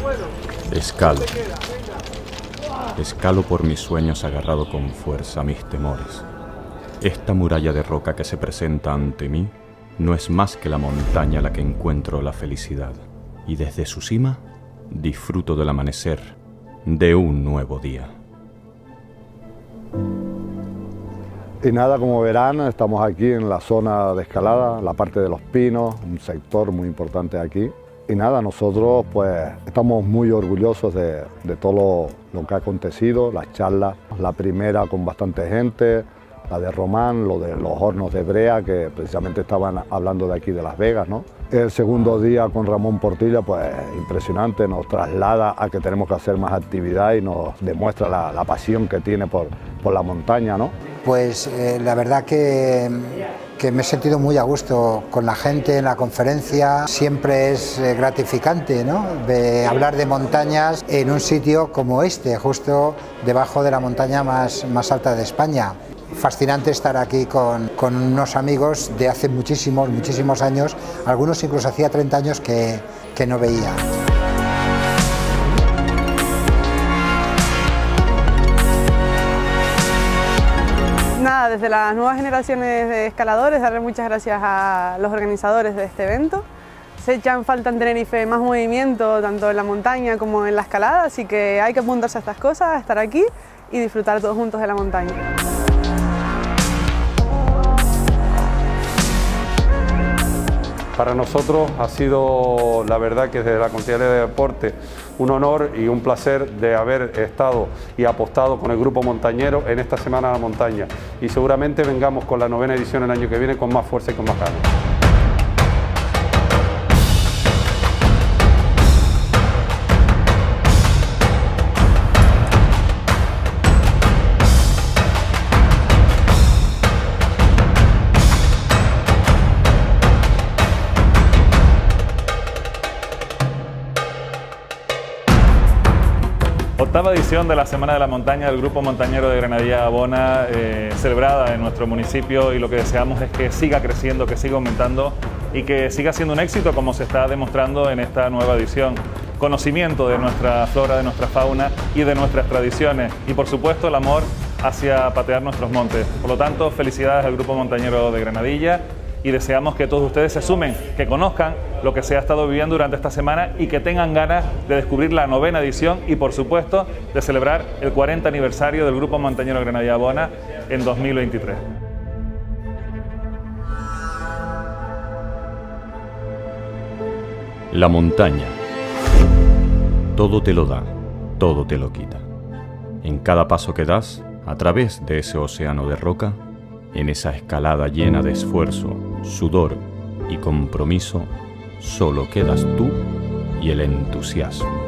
Escalo. Escalo por mis sueños agarrado con fuerza a mis temores. Esta muralla de roca que se presenta ante mí no es más que la montaña a la que encuentro la felicidad. Y desde su cima disfruto del amanecer de un nuevo día. Y nada, como verán, estamos aquí en la zona de escalada, la parte de los pinos, un sector muy importante aquí. Y nada, nosotros pues estamos muy orgullosos de todo lo que ha acontecido, las charlas, la primera con bastante gente, la de Román, lo de los hornos de brea, que precisamente estaban hablando de aquí de Las Vegas, ¿no? El segundo día con Ramón Portilla, pues impresionante, nos traslada a que tenemos que hacer más actividad y nos demuestra la pasión que tiene por la montaña, ¿no? Pues la verdad que me he sentido muy a gusto con la gente en la conferencia. Siempre es gratificante, ¿no?, hablar de montañas en un sitio como este, justo debajo de la montaña más alta de España. Fascinante estar aquí con unos amigos de hace muchísimos años, algunos incluso hacía 30 años que no veía. Nada, desde las nuevas generaciones de escaladores, darle muchas gracias a los organizadores de este evento. Se echan falta en Tenerife más movimiento, tanto en la montaña como en la escalada, así que hay que apuntarse a estas cosas, a estar aquí y disfrutar todos juntos de la montaña. Para nosotros ha sido, la verdad, que desde la Consejería de Deporte un honor y un placer de haber estado y apostado con el Grupo Montañero en esta Semana de la Montaña. Y seguramente vengamos con la 9ª edición el año que viene con más fuerza y con más ganas. Octava edición de la Semana de la Montaña del Grupo Montañero de Granadilla Abona, celebrada en nuestro municipio, y lo que deseamos es que siga creciendo, que siga aumentando y que siga siendo un éxito como se está demostrando en esta nueva edición. Conocimiento de nuestra flora, de nuestra fauna y de nuestras tradiciones, y por supuesto el amor hacia patear nuestros montes. Por lo tanto, felicidades al Grupo Montañero de Granadilla y deseamos que todos ustedes se sumen, que conozcan lo que se ha estado viviendo durante esta semana y que tengan ganas de descubrir la 9ª edición y, por supuesto, de celebrar el 40 aniversario del Grupo Montañero de Granadilla Abona en 2023. La montaña. Todo te lo da, todo te lo quita. En cada paso que das, a través de ese océano de roca, en esa escalada llena de esfuerzo, sudor y compromiso, solo quedas tú y el entusiasmo.